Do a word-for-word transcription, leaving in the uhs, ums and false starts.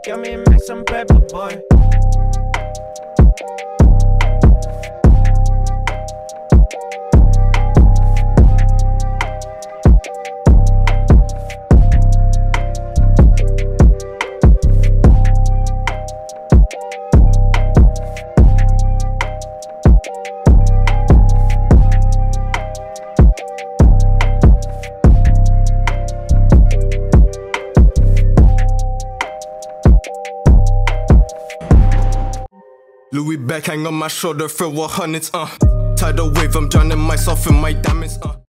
Got me make some pepper, boy. Louis bag hang on my shoulder, filled with hundreds, uh Tidal wave, I'm drowning myself in my diamonds, uh